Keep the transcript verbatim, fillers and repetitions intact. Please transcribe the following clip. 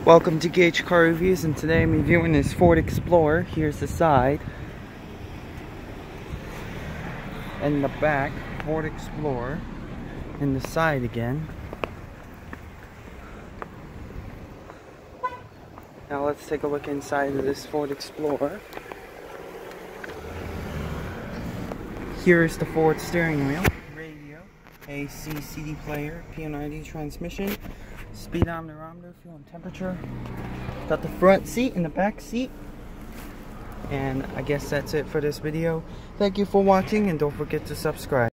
Welcome to Gage Car Reviews, and today I'm reviewing this Ford Explorer. Here's the side and the back. Ford Explorer and the side again. Now let's take a look inside of this Ford Explorer. Here's the Ford steering wheel, radio, A C C D player, P N I D transmission, speedometer, fuel and temperature. Got the front seat and the back seat. And I guess that's it for this video. Thank you for watching, and don't forget to subscribe.